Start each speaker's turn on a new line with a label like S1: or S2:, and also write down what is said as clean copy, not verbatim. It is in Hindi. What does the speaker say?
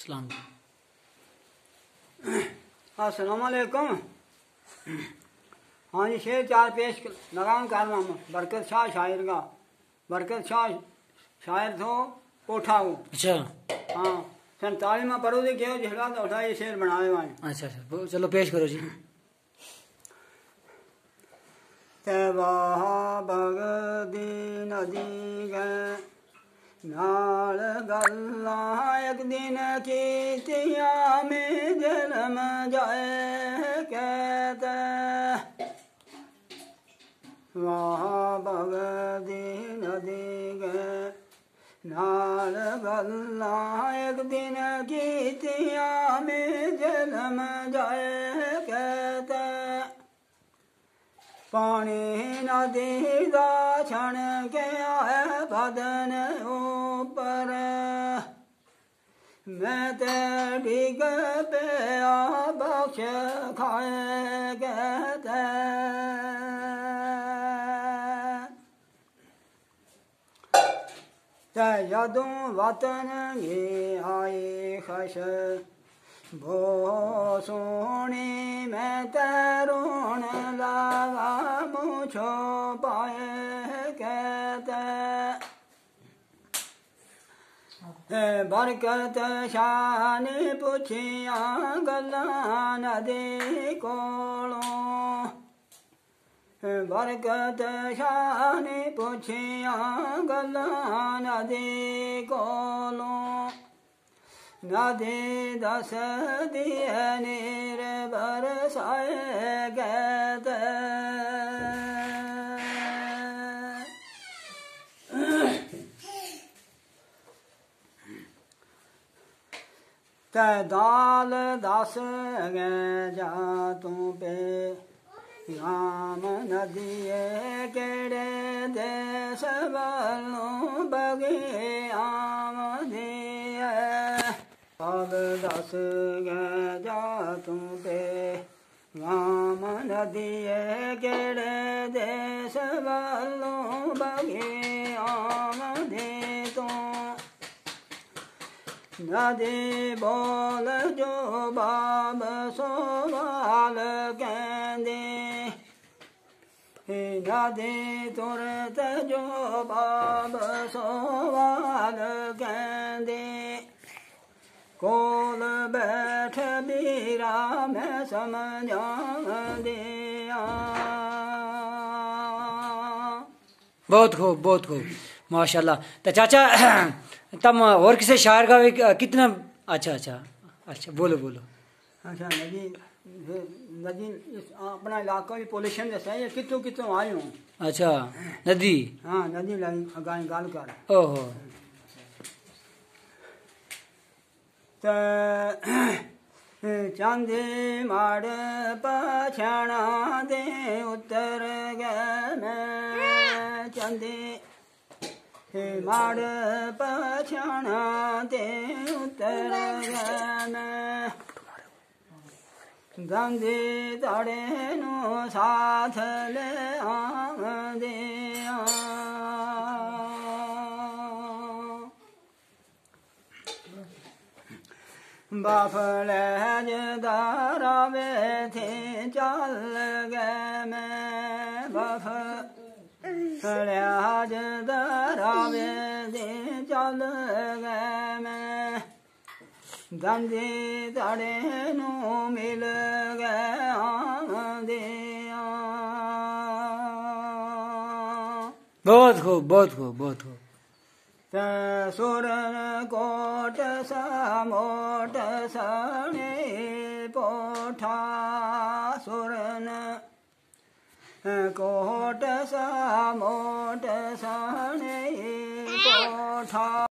S1: सलाम।
S2: अस्सलाम वालेकुम। हाँ जी, शेर चार पेश लगाम कारनामा बरकत शाह शायर का। बरकत शाह शायर थो कोठा वो।
S1: अच्छा
S2: हाँ 47 में पढ़ो थे क्यों झिला तो उठा ये शेर बनाए हुए।
S1: अच्छा अच्छा, चलो पेश करो जी।
S2: भगदी नदी गए नाल गल्ला एक दिन कीतिया में जन्म जाए कहते वहाँ भगदी नदी गए नाल गल्ला एक दिन कीतिया में जन्म जाए कहते पानी नदी दा छण के आए बदन ऊपर मैं ते डिग पे बख्श खाए कहते ते यदों वतन गे आए खश बो सोने मैं तरुण लावा मुझो पाए कहते बरकत शाह ने पूछिया गल्ला नदी कोलों बरकत शाह ने पूछिया गल्ला नदी कोलों नदी दस दिए नीर बरसाए कहते ते दाल दस गए जा तू पे राम नदी केड़े देश वालों बगे आम दिए अब दस गए जा तू पे राम नदी केड़े देश वालों बगे आम दे तो नदी बोल जो बाब सवाल कहते नदी तुरत जो बाब सवाल कहते कोल बैठ बीरा मैं समझा दिया।
S1: बहुत खूब माशाल्लाह। तो चाचा तम और किसी शायर का भी कितना? अच्छा अच्छा अच्छा, बोलो बोलो।
S2: अच्छा नदी अपना इलाका भी पोल्यूशन जैसा है, कितों कितों आए हूँ।
S1: अच्छा नदी,
S2: हाँ नदी गाल कर
S1: ओहो
S2: चांदी माड़ पछाणा दे उतर गए मैं चांदी माड़ पछाणा दे उतर गए मैं गंदी तड़े नो साथ ले आम दिया बाफले दारावे थे चल गए मैं बाफले दारावे थे चल गए मैं गंदे तड़े नो मिल गए आम दिया।
S1: बहुत खूब बहुत खूब बहुत खूब।
S2: सुरन कोट समोट सने पोठा सुरन कोट समोट सने पोठा।